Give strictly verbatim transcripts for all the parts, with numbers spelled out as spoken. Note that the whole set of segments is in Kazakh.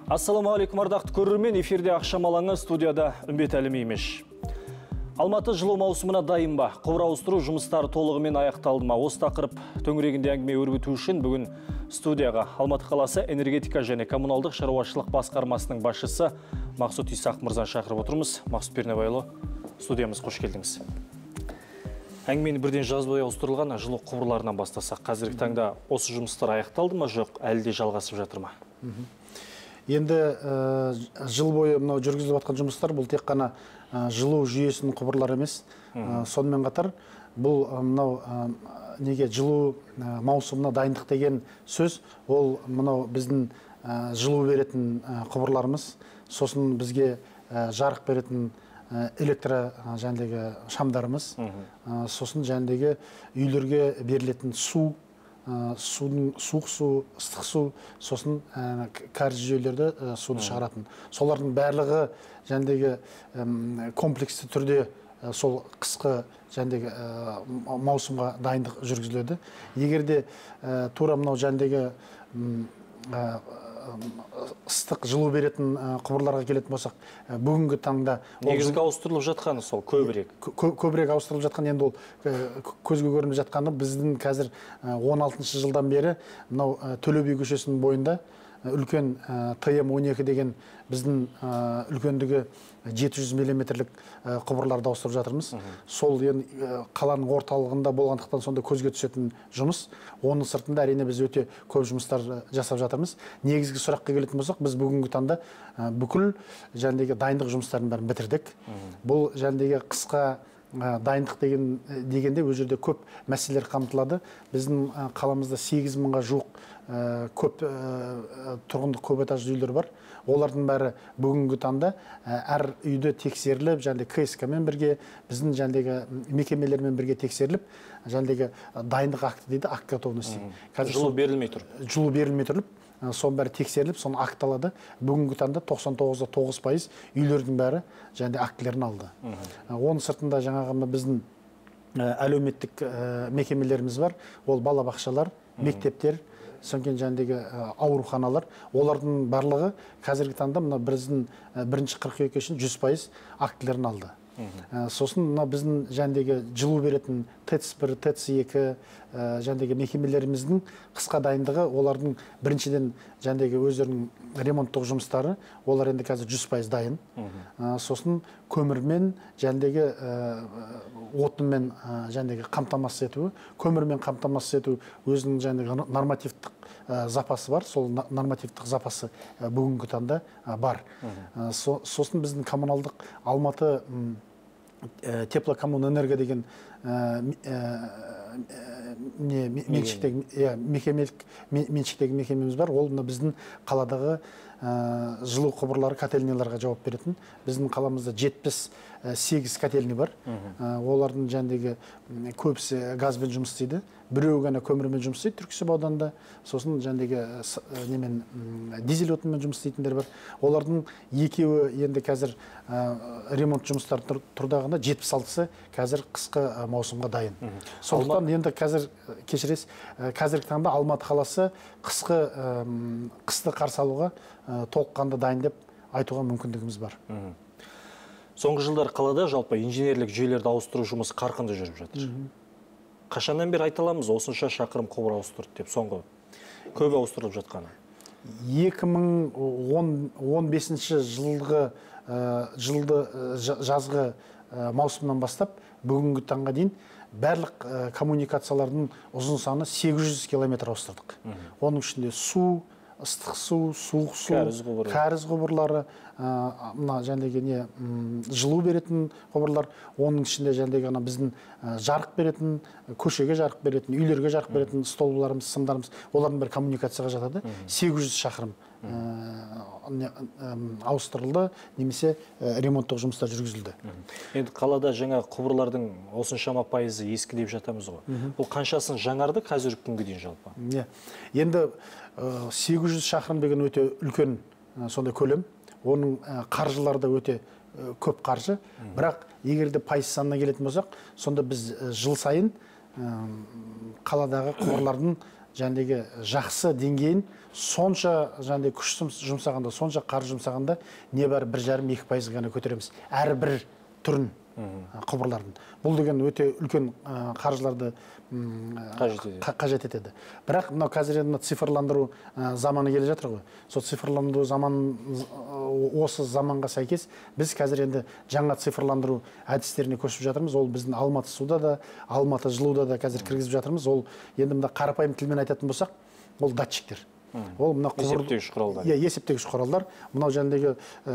Ассаламу алейкум, ардақты көрермен, эфирде ақшам алаңы, студияда Үмбет Әлімеймеш. Алматы жылу маусымына дайын ба? Құбыр ауыстыру жұмыстары толығымен аяқталды ма? Осы тақырып төңірегінде әңгіме өрбіту үшін бүгін студияға Алматы қаласы энергетика және коммуналдық шаруашылық басқармасының басшысы Мақсұт Исақ мырзаны шақырып отырмыз. Мақсұт Пернебайұлы, студиямыз қош келдіңіз. Әңгімені бірден жазбай ауыстырылған жылу құбырларынан бастасақ, қазіргі таңда осы жұмыстар аяқталды ма, жоқ, әлі де жалғасып жатыр ма? Енді жыл бойы мынау жүргізіліп жатқан жұмыстар бұл тек қана жылу жүйесінің құбырлары емес. Сонымен қатар бұл мынау неге жылу маусымына дайындық деген сөз, ол мынау біздің жылу беретін құбырларымыз, сосын бізге жарық беретін электро жәндегі шамдарымыз, сосын жәндегі үйлерге берілетін су, судың суық су, ыстық су, сосын кәріз жүйелерді суды шығаратын. Солардың барлығы жәндегі комплексті түрде сол қысқы жәндегі маусымға дайындық жүргізіледі. Егерде тура мынау жәндегі ыстық жылу беретін құбырларға келетін болсақ, бүгінгі таңда негізгі ауыстырылып жатқаны сол көбірек көбірек ауыстырылып жатқан, енді ол көзге көрініп жатқаны біздің қазір он алтыншы жылдан бері мынау Төле би көшесінің бойында үлкен Т М он екі деген біздің үлкендігі жеті жүз миллиметрлік құбырларды ауыстырып жатырмыз. Сол қаланың орталығында болғандықтан сонда көзге түсетін жұмыс. Оның сыртында әрине біз өте көп жұмыстар жасап жатырмыз. Негізгі сұраққа келетін болсақ, біз бүгінгі таңда бүкіл жәндегі дайындық жұмыстарын бәрін бітірдік. Бұл жәндегі қысқа дайындық деген дегенде өз жерде көп мәселелер қамтылады. Біздің қаламызда сегіз мыңға жуық көп тұрғындық көп этажды үйлер бар. Олардың бәрі бүгінгі таңда әр үйді тексеріліп, жәндегі К С К-мен бірге, біздің жәндегі мекемелермен бірге тексеріліп, жәндегі дайындық акті дейді, акт готовности. Жылу берілмей тұр. Жылу берілмей тұрып, соның бәрі тексеріліп, соны акталады. Бүгінгі таңда тоқсан тоғыз да тоғыз пайыз үйлердің бәрі жәнде актілерін алды. Оның сыртында жаңағы біздің әлеуметтік мекемелеріміз бар. Ол балабақшалар, мектептер, сонкен жәндегі ауруханалар, олардың барлығы қазіргі таңда мына біздің бірінші қыркүйек үшін жүз пайыз актілерін алды. Сосын мына біздің жәндегі жылу беретін Т Ц бір, Т Ц екі жәндегі мекемелеріміздің қысқа дайындығы, олардың біріншіден жәндегі өздерінің ремонттық жұмыстары, олар енді қазір жүз пайыз дайын. Сосын көмірмен жәндегі отынмен жәндегі қамтамасыз етуі, көмірмен қамтамасыз ету өзінің жәндегі нормативтік запасы бар, сол нормативтік запасы бүгінгі таңда бар. Сосын біздің коммуналдық Алматы теплокоммунэнерго деген меншіктегі мекемеміз бар. Ол біздің қаладағы жылу құбырлары котельнияларға жауап беретін. Біздің қаламызда жетпіс сегіз котельни бар. Олардың жәндегі көбісі газбен жұмыс істейді. Біреуі ғана көмірмен жұмыс істейді Түрксіб ауданында. Сосын жәндегі немен дизель отынмен жұмыс істейтіндер бар. Олардың екеуі енді қазір ремонт жұмыстары тұрдағанда жетпіс алтысы қазір қысқы маусымға дайын. Сондықтан енді қазір кешіресіз, қазіргі таңда Алматы қаласы қысқы қысты қарсы алуға толыққанды дайын деп айтуға мүмкіндігіміз бар. Соңғы жылдар қалада жалпы инженерлік жүйелерді ауыстыру жұмысы қарқынды жүріп жатыр. Қашаннан бері айта аламыз, осынша шақырым құбыр ауыстырды деп, соңғы көп ауыстырылып жатқаны? екі мың он бесінші жылғы жылды жазғы маусымнан бастап бүгінгі таңға дейін барлық коммуникациялардың ұзын саны сегіз жүз километр ауыстырдық. Оның ішінде су, ыстық су, суық су, кәріз құбырлары, мына жәндегі не жылу беретін құбырлар, оның ішінде жәндегі біздің жарық беретін, көшеге жарық беретін, үйлерге жарық беретін столбыларымыз, сымдарымыз, олардың бір коммуникацияға жатады. сегіз жүз шақырым ауыстырылды, немесе ремонттық жұмыстар жүргізілді. Енді қалада жаңа құбырлардың осыншама пайызы ескі деп жатамыз ғой. Бұл қаншасын жаңарды қазіргі күнге дейін жалпы? Енді сегіз жүз шақырым деген өте үлкен сондай көлем. Оның қаржылары да өте көп қаржы. Бірақ егерде пайыз санына келетін болсақ, сонда біз жыл сайын қаладағы құбырлардың жәндегі жақсы деңгейін сонша жәндегі күш жұмсағанда, сонша қаржы жұмсағанда небәрі бір жарым екі пайыз ғана көтереміз. Әрбір түрін құбырлардың. Бұл деген өте үлкен қаржыларды қажет етеді. Бірақ мынау қазір енді цифрландыру заманы келе жатыр ғой. Сол цифрландыру заман осы заманға сәйкес біз қазір енді жаңа цифрландыру әдістеріне көшіп жатырмыз. Ол біздің Алматы суда да, Алматы жылуда да қазір кіргізіп жатырмыз. Ол енді мына қарапайым тілмен айтатын болсақ, ол датчиктер. Ол мына есептегіш құралдар. Иә, есептегіш құралдар. Мынау жәндегі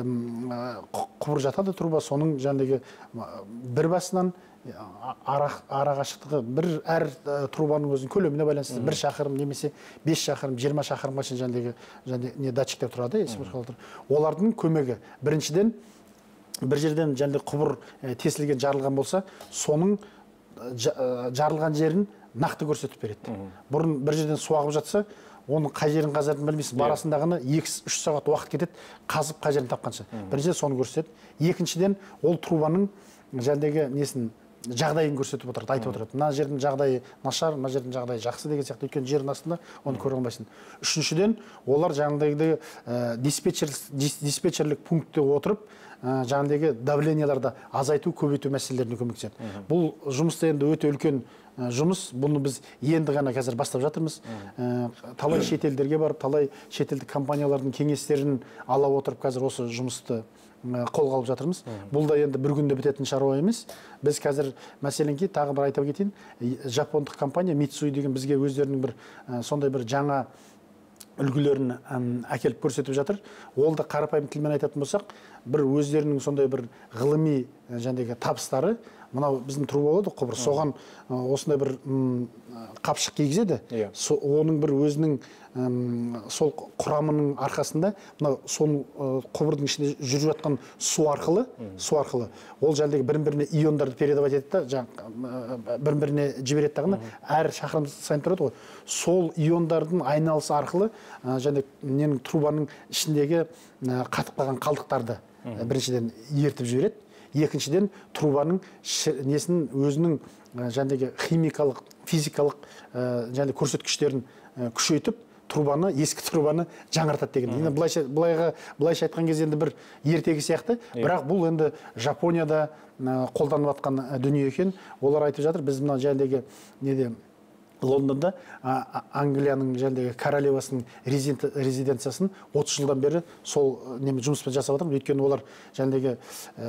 құбыр жатады труба, соның жәндегі бір басынан ара қашықтығы бір әр трубаның өзінің көлеміне байланысты бір шақырым немесе бес шақырым, жиырма шақырымға шейін жәндегі не датчиктер тұрады, есептегіш құралдар. Олардың көмегі біріншіден бір жерден жәндегі құбыр тесілген, жарылған болса, соның жарылған жерін нақты көрсетіп береді. Бұрын бір жерден су ағып жатса, оның қай жерін қазатын білмейсің. Барасындағыны екі үш сағат уақыт кетеді, қазып қай жерін тапқанша. Біріншіден соны көрсетеді. Екіншіден ол трубаның жәндегі несін жағдайын көрсетіп отырады, айтып отырады. Мына жердің жағдайы нашар, мына жердің жағдайы жақсы деген сияқты. Өйткені жердің астында оны көре алмайсың. Үшіншіден олар жаңағыдай диспетчерлік пунктте отырып, жаңағыдай давленияларды азайту, көбейту мәселелеріне көмектеседі. Бұл жұмыста енді өте үлкен жұмыс. Бұны біз енді ғана қазір бастап жатырмыз. Талай шетелдерге барып, талай шетелдік компаниялардың кеңестерін ала отырып, қазір осы жұмысты қолға алып жатырмыз. Бұл да енді бір күнде бітетін шаруа емес. Біз қазір мәселенке тағы бір айтып кетейін. Жапондық компания Mitsui деген бізге өздерінің бір сондай бір жаңа үлгілерін әкеліп көрсетіп жатыр. Ол да қарапайым тілмен айтатын болсақ, бір өздерінің сондай бір ғылыми жәндегі табыстары, мынау біздің труба болады құбыр, соған осындай бір қапшық кигізеді. Оның бір өзінің сол құрамының арқасында, мынау сол құбырдың ішінде жүріп жатқан су арқылы, су арқылы ол жәндегі бір-біріне иондарды передавать етеді, бір-біріне жібереді дағыны, әр шақырым сайын тұрады ғой. Сол иондардың айналысы арқылы жәндегі трубаның ішіндегі қатып қалған қалдықтарды біріншіден ертіп жібереді. Екіншіден трубаның несін өзінің жәндегі химикалық, физикалық жәндегі көрсеткіштерін күшейтіп, трубаны, ескі трубаны жаңартады деген. Енді былайша айтқан кезде енді бір ертегі сияқты, бірақ бұл енді Жапонияда қолданып жатқан дүние екен. Олар айтып жатыр, біз мына жәндегі неде Лондонда Англияның жәндегі королевасының резиденциясын отыз жылдан бері сол неме жұмыспен жасап жатыр. Өйткені олар жәндегі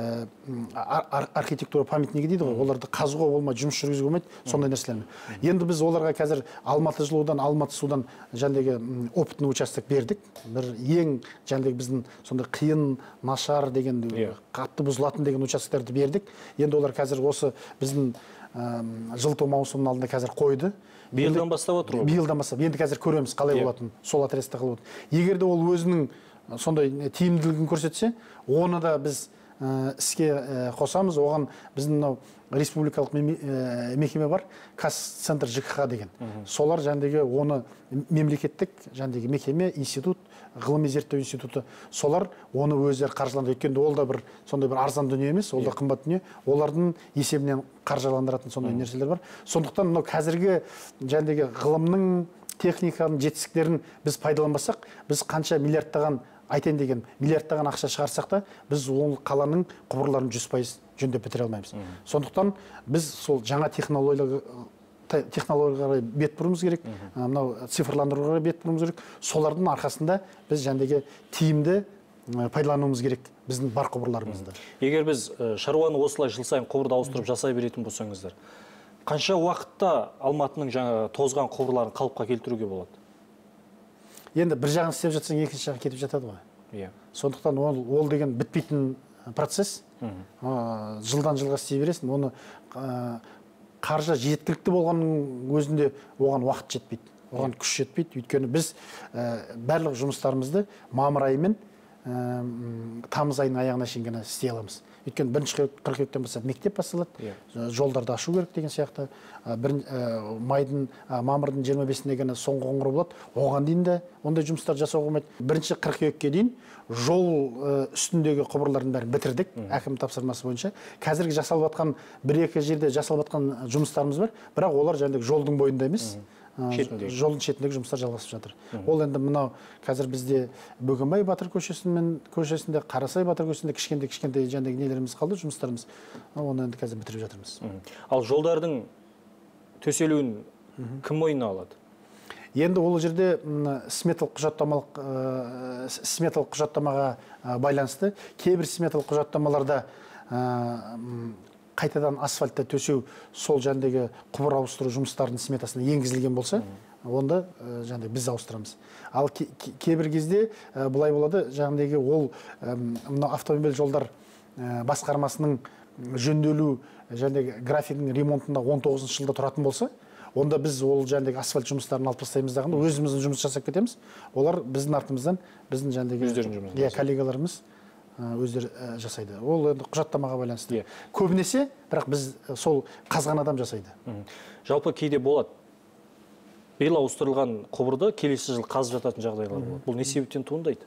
архитектура памятнигі дейді ғой, оларды қазуға болмай, жұмыс жүргізуге болмайды, сондай нәрселермен. Енді біз оларға қазір Алматы жылудан, Алматы судан жәндегі опытный участок бердік. Бір ең жәндегі біздің сондай қиын, нашар деген, қатты бұзылатын деген участоктерді бердік. Енді олар қазір осы біздің жылыту маусымының алдында қазір қойды. Биылдан бастап отыр. Биылдан бастап. Енді қазір көреміз қалай болатынын, сол адресте қалып отыр. Егер де ол өзінің сондай тиімділігін көрсетсе, оны да біз іске қосамыз. Оған біздің мынау республикалық мекеме бар, Казцентр ЖКХ деген. Солар жәндегі оны мемлекеттік жәндегі мекеме, институт, ғылыми зерттеу институты, солар оны өздері қаржыландырады. Өйткені ол да бір сондай бір арзан дүние емес, ол да қымбат дүние. Олардың есебінен қаржыландыратын сондай нәрселер бар. Сондықтан мынау қазіргі жәндегі ғылымның, техниканың жетістіктерін біз пайдаланбасақ, біз қанша миллиардтаған айтайын деген миллиардтаған ақша шығарсақ та, біз ол қаланың құбырларын жүз пайыз жөндеп бітіре алмаймыз. Сондықтан біз сол жаңа технологияларға технологияға бет бұруымыз керек, мынау цифрландыруға бет бұруымыз керек. Солардың арқасында біз жәндегі тиімді пайдалануымыз керек біздің бар құбырларымызды. Егер біз шаруаны осылай жыл сайын құбырды ауыстырып жасай беретін болсаңыздар, қанша уақытта Алматының жаңа тозған құбырларын қалыпқа келтіруге болады? Енді бір жағын істеп жатсаң, екінші жағы кетіп жатады ғой. Сондықтан ол деген бітпейтін процесс. Жылдан жылға істей бересің. Оны қаржы жеткілікті болғанның өзінде оған уақыт жетпейді, оған күш жетпейді. Өйткені біз барлық жұмыстарымызды мамыр айы мен тамыз айының аяғына шейін ғана істей аламыз. Өйткені бірінші қыркүйектен бастап мектеп басталады, жолдарды ашу керек деген сияқты. Майдың, мамырдың жиырма бесінде ғана соңғы қоңырау болады. Оған дейін де ондай жұмыстар жасауға болмайды. Бірінші қыркүйекке дейін жол үстіндегі құбырлардың бәрін бітірдік, әкім тапсырмасы бойынша. Қазіргі жасалып жатқан бір-екі жерде жасалып жатқан жұмыстарымыз бар, бірақ олар жәндегі жолдың бойында емес. жолдың шетіндегі жұмыстар жалғасып жатыр. Ол енді мынау қазір бізде Бөгенбай Батыр көшесімен көшесінде, Қарасай Батыр көшесінде кішкентай кішкентай жаңағы нелеріміз қалды, жұмыстарымыз. Оны енді қазір бітіріп жатырмыз. Ал жолдардың төселуін кім мойнына алады? Енді ол жерде сметалық құжаттамалық сметалық құжаттамаға байланысты кейбір сметалық құжаттамаларда қайтадан асфальтта төсеу сол жәндегі құбыр ауыстыру жұмыстарының сметасына енгізілген болса, онда жаңағы біз ауыстырамыз. Ал кейбір кезде былай болады, жаңағы ол автомобиль жолдар басқармасының жөнделу жаңағы графигінің ремонтында он тоғызыншы жылда тұратын болса, онда біз ол жаңағы асфальт жұмыстарын алып тастаймыз дағанда өзіміздің жұмыс жасап кетеміз. Олар біздің артымыздан біздің жаңағы коллегаларымыз өздері жасайды. Ол енді құжаттамаға байланысты. Көбінесе, бірақ біз сол қазған адам жасайды. Жалпы кейде болады. Биыл ауыстырылған құбырды келесі жыл қазып жататын жағдайлар болады. Бұл не себептен туындайды?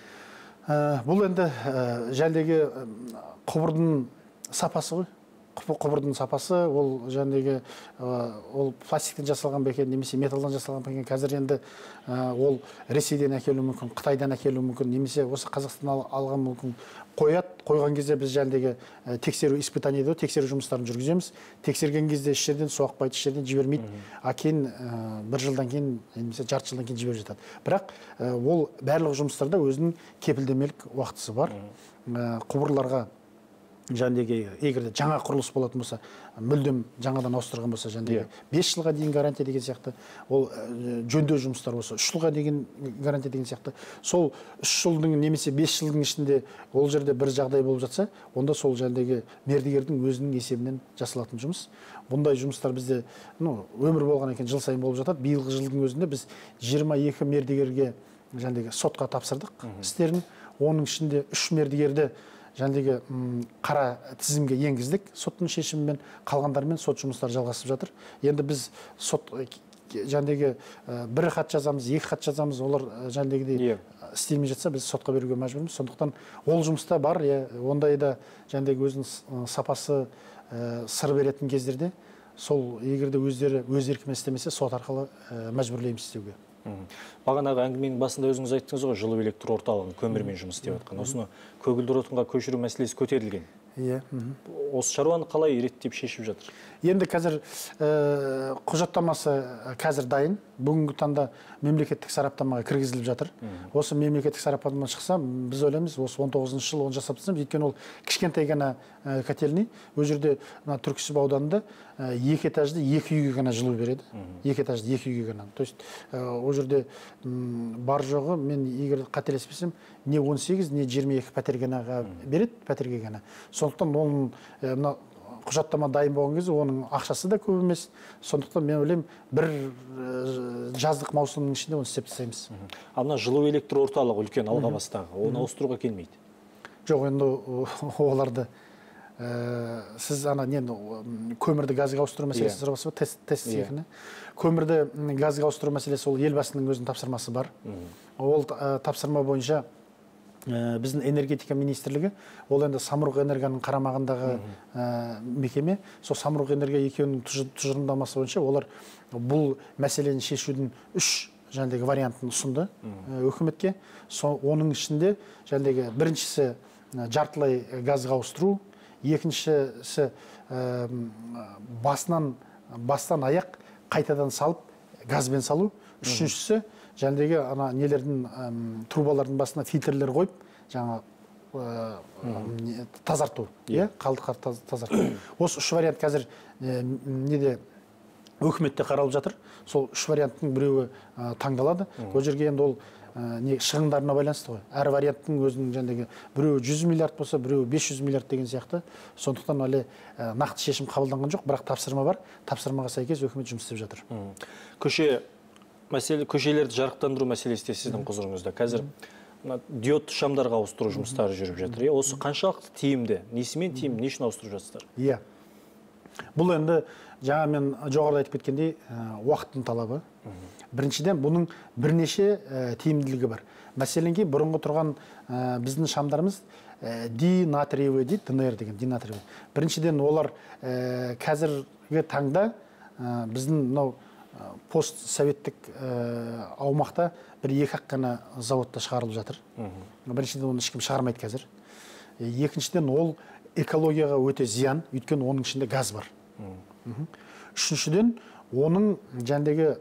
Бұл енді жаңағы құбырдың сапасы ғой. Құбырдың сапасы, ол жаңағы ол пластиктен жасалған ба екен, немесе металдан жасалған ба екен. Қазір енді ол Ресейден әкелуі мүмкін, Қытайдан әкелуі мүмкін, немесе осы Қазақстан алған мүмкін. Қояды, қойған кезде біз жаңағы тексеру испытаниеде тексеру жұмыстарын жүргіземіз. Тексерген кезде іс жерден соқпайды, іс жерден жібермейді. А кейін бір жылдан кейін, немесе жарты жылдан кейін жіберіп жатады. Бірақ ол барлық жұмыстарда өзінің кепілдемелік уақытысы бар. Құбырларға жаңағы егер жаңа құрылыс болатын болса, мүлдем жаңадан ауыстырған болса, жаңағы бес жылға дейін гарантия деген сияқты, ол жөндеу жұмыстары болса, үш жылға деген гарантия деген сияқты. Сол үш жылдың немесе бес жылдың ішінде ол жерде бір жағдай болып жатса, онда сол жаңағы мердігердің өзінің есебінен жасалатын жұмыс. Бұндай жұмыстар бізде, ну, өмір болған екен, жыл сайын болып жатады. Биылғы жылдың өзінде біз жиырма екі мердігерге жаңағы сотқа тапсырдық істерін. Оның ішінде үш мердігерді жаңағы қара тізімге енгіздік соттың шешімімен, қалғандармен сот жұмыстары жалғасып жатыр. Енді біз сот жаңағы бір хат жазамыз, екі хат жазамыз, олар жаңағыдай істелмей жатса, біз сотқа беруге мәжбүрміз. Сондықтан ол жұмыста бар, ондайда жаңағы өзінің сапасы сыр беретін кездерде, сол егерде өздері өз еркімен істемесе, сот арқылы мәжбүрлейміз істеуге. Бағанағы әңгіменің басында өзіңіз айттыңыз ғой, жылу электр орталығын көмірмен жұмыс істеп жатқан. Осыны көгілдір отынға көшіру мәселесі көтерілген. Иә. Осы шаруаны қалай реттеп шешіп жатыр? Енді қазір құжаттамасы қазір дайын. Бүгінгі таңда мемлекеттік сараптамаға кіргізіліп жатыр. Осы мемлекеттік сараптамадан шықса, біз ойлаймыз, осы он тоғызыншы жыл оны жасап тастаймыз. Өйткені ол кішкентай ғана котельный. Ол жерде Түрксіб ауданында екі этажды екі үйге ғана жылу береді. Екі этажды екі үйге ғана. То есть ол жерде бар жоғы, мен егер қателеспесем, не он сегіз, не жиырма екі пәтер ғана береді, пәтерге ғана. Сондықтан оның құжаттама дайын болған кезде оның ақшасы да көп емес. Сондықтан мен ойлаймын, бір жаздық маусымның ішінде оны істеп тастаймыз. Ана жылу электр орталығы үлкен Алғабастағы, оны ауыстыруға келмейді? Жоқ, енді оларды сіз ана көмірді газға ауыстыру мәселесі сұрап отырсыз ба, тест цехіне. Көмірді газға ауыстыру мәселесі ол елбасының өзінің тапсырмасы бар. Ол тапсырма бойынша біздің энергетика министрлігі, ол енді Самұрық энергияның қарамағындағы мекеме, сол Самұрық энергия екеуінің тұжырымдамасы бойынша олар бұл мәселені шешудің үш жаңағы вариантын ұсынды үкіметке. Оның ішінде жаңағы біріншісі жартылай газға ауыстыру, екіншісі басынан бастан аяқ қайтадан салып газбен салу, үшіншісі жаңағы ана нелердің трубалардың басына фильтрлер қойып, жаңа тазарту, қалдықтар тазарту. Осы үш вариант қазір неде үкіметте қаралып жатыр. Сол үш варианттың біреуі таңдалады. Ол жерге енді ол шығындарына байланысты ғой. Әр варианттың өзінің жаңағы біреуі жүз миллиард болса, біреуі бес жүз миллиард деген сияқты. Сондықтан әлі нақты шешім қабылданған жоқ, бірақ тапсырма бар. Тапсырмаға сәйкес үкімет жұмыс істеп жатыр. Көше мәселе, көшелерді жарықтандыру мәселесі де сіздің құзырыңызда. Қазір диод шамдарға ауыстыру жұмыстары жүріп жатыр. Осы қаншалықты тиімді, несімен тиімді, не үшін ауыстырып жатсыздар? Иә. Бұл енді жаңа мен жоғарыда айтып кеткендей уақыттың талабы. Біріншіден бұның бірнеше тиімділігі бар. Мәселенге бұрынғы тұрған біздің шамдарымыз динатриевый дейді, ДНР деген динатриевый. Біріншіден олар қазіргі таңда біздің мынау постсоветтік аумақта бір екі ақ қана заводта шығарылып жатыр. Біріншіден оны ешкім шығармайды қазір. Екіншіден ол экологияға өте зиян, өйткені оның ішінде газ бар. Үшіншіден оның жәндегі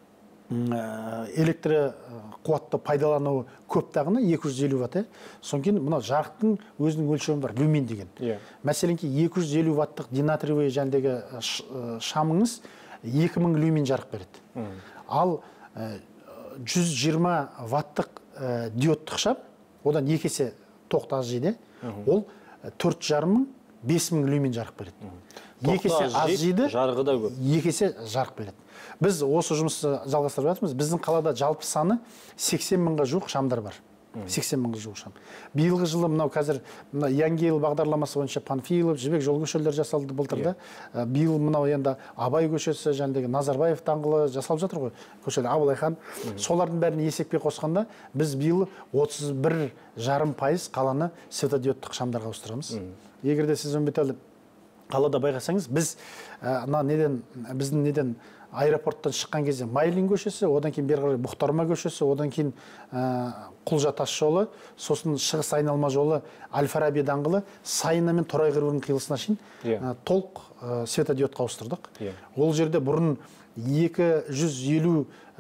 электр қуатты пайдалануы көп тағына екі жүз елу ватт. Содан кейін мына жарықтың өзінің өлшемі бар, люмин деген. Мәселен ки екі жүз елу ваттық динатриевый жәндегі шамыңыз екі мың люмин жарық береді. Ал жүз жиырма ваттық диодтық шам, одан екі есе тоқты аз жейді, ол төрт жарым мың, бес мың люмин жарық береді. Екі есе аз жейді, жарығы да көп. Екі есе жарық береді. Біз осы жұмысты жалғастырып жатырмыз. Біздің қалада жалпы саны сексен мыңға жуық шамдар бар. сексен мыңға жуық шам. Биылғы жылы мынау қазір Янгейл бағдарламасы бойынша Панфилов, Жібек жол көшелері жасалды былтырда. Биыл мынау енді Абай көшесі, жәндегі Назарбаев даңғылы жасалып жатыр ғой, көшелер Абылайхан. Солардың бәрін есепке қосқанда біз биыл отыз бір жарым пайыз қаланы светодиодтық шамдарға ауыстырамыз. Егер де сіз Үмбетәлі қалада байқасаңыз, біз ана неден біздің неден аэропорттан шыққан кезде Майлин көшесі, одан кейін бері қарай Бұхтарма көшесі, одан кейін Құлжа тас жолы, сосын шығыс айналма жолы Әл-Фараби даңғылы, Сайына мен Торай қиырының қиылысына шейін толық светодиодқа ауыстырдық. Ол жерде бұрын екі жүз елу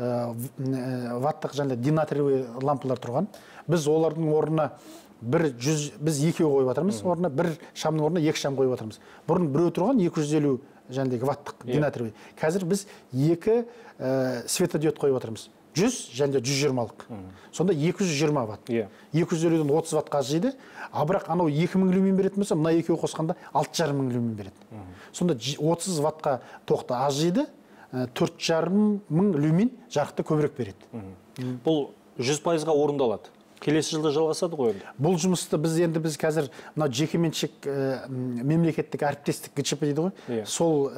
ваттық және динатриевый лампылар тұрған. Біз олардың орнына бір жүз, біз екеу қойып жатырмыз, орнына бір шамның орнына екі шам қойып жатырмыз. Бұрын біреу тұрған екі жүз елу жәндегі ваттық динатриевый. Қазір біз екі светодиод қойып отырмыз. жүз және жүз жиырмалық. Сонда екі жүз жиырма ватт. екі жүз елуден отыз ваттқа аз жейді. А бірақ анау екі мың люмин беретін болса, мына екеуі қосқанда алты жарым мың люмин береді. Сонда отыз ваттқа тоқты аз жейді, төрт жарым мың люмин жарықты көбірек береді. Бұл жүз пайызға орындалады. Келесі жылда жалғасады ғой енді. Бұл жұмысты біз енді біз қазір мына жекеменшік мемлекеттік әріптестік ГЧП дейді ғой. Сол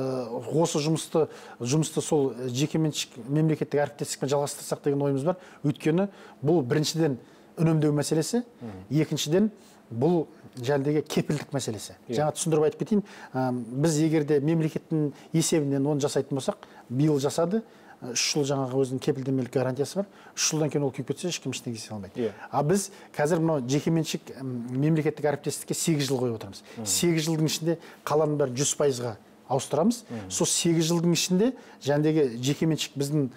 осы жұмысты жұмысты сол жекеменшік мемлекеттік әріптестікпен жалғастырсақ деген ойымыз бар. Өйткені бұл біріншіден үнемдеу мәселесі, екіншіден бұл жәндегі кепілдік мәселесі. Жаңа түсіндіріп айтып кетейін, біз егер де мемлекеттің есебінен оны жасайтын болсақ, биыл жасады. үш жыл жаңағы өзінің кепілдемелік гарантиясы бар. үш жылдан кейін ол күйіп кетсе, ешкім ештеңе істей алмайды. А біз қазір мынау жекеменшік мемлекеттік әріптестікке сегіз жыл қойып отырмыз. сегіз жылдың ішінде қаланың бәрін жүз пайызға ауыстырамыз. Сол сегіз жылдың ішінде жәндегі жекеменшік біздің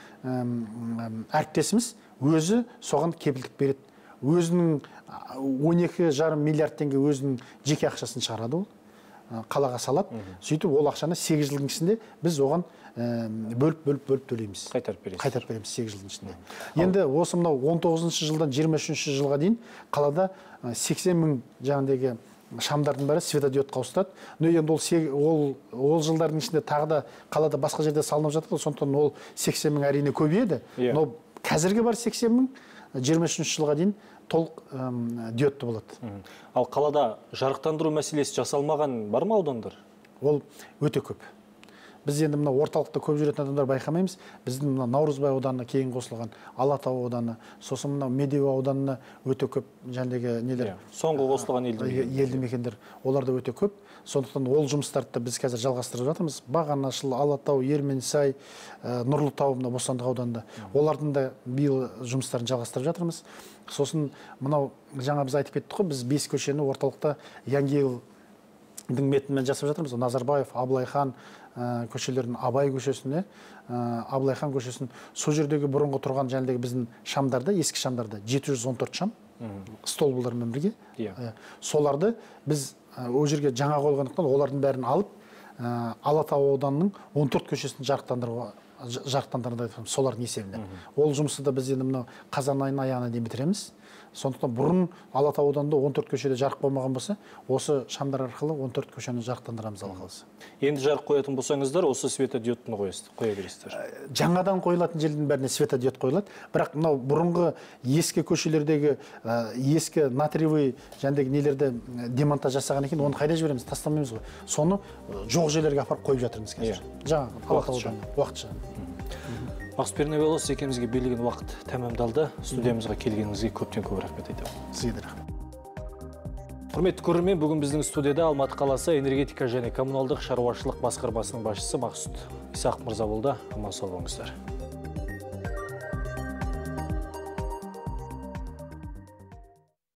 әріптесіміз өзі соған кепілдік береді. Өзінің он екі жарым миллиард теңге өзінің жеке ақшасын шығарады ол. Қалаға салады. Сөйтіп ол ақшаны сегіз жылдың ішінде біз оған бөліп бөліп бөліп төлейміз. Қайтарып береміз. Қайтарып береміз сегіз жылдың ішінде. Енді осы мынау он тоғызыншы жылдан жиырма үшінші жылға дейін қалада сексен мың жаңағыдегі шамдардың бәрі светодиодқа ауыстырады. Но енді ол ол жылдардың ішінде тағы да қалада басқа жерде салынып жатыр, сондықтан ол сексен мың әрине көбейеді. Но қазіргі бар сексен мың жиырма үшінші жылға дейін толық диодты болады. Ал қалада жарықтандыру мәселесі жасалмаған бар ма аудандар? Ол өте көп. Біз енді мына орталықта көп жүретін адамдар байқамаймыз. Біздің мына Наурызбай ауданына кейін қосылған Алатау ауданы, сосын мына Медеу ауданына өте көп жәндегі нелер. Соңғы қосылған елді мекендер. Олар да өте көп. Сондықтан ол жұмыстарды біз қазір жалғастырып жатырмыз. Бағанашыл, Алатау, Ерменсай, Нұрлытау, мына Бостандық ауданында. Олардың да биыл жұмыстарын жалғастырып жатырмыз. Сосын мынау жаңа біз айтып кеттік қой, біз бес көшені орталықта Янгейлдің метімен жасап жатырмыз. Назарбаев, Абылайхан көшелерін, Абай көшесіне, Абылайхан көшесін, сол жердегі бұрынғы тұрған жәндегі біздің шамдарды, ескі шамдарды жеті жүз он төрт шам, столбылармен бірге. Соларды біз ол жерге жаңа қойғандықтан олардың бәрін алып, Алатау ауданының он төрт көшесін жарықтандыруға жарықтандырады, солардың есебінен. Ол жұмысты да біз енді мынау қазан айының аяғына дейін бітіреміз. Сондықтан бұрын Алатау ауданында он төрт көшеде жарық болмаған болса, осы шамдар арқылы он төрт көшені жарықтандырамыз Алла қаласа. Енді жарық қоятын болсаңыздар, осы светодиодтың қоя бересіздер. Жаңадан қойылатын жердің бәріне светодиод қойылады. Бірақ мынау бұрынғы ескі көшелердегі ескі натриевый жәндегі нелерді демонтаж жасаған екен, оны қайда жібереміз? Тастамаймыз ғой. Соны жоқ жерлерге апарып қойып жатырмыз қазір. Жаңа Алатау ауданында уақытша. Мақсұт Пернебайұлы, сіз екеумізге берілген уақыт тәмамдалды. Студиямызға келгеніңізге көптен көп рахмет айтамын. Сізге де рахмет. Құрметті көрермен, бүгін біздің студияда Алматы қаласы энергетика және коммуналдық шаруашылық басқармасының басшысы Мақсұт Исақ мырза болды. Аман сау болыңыздар.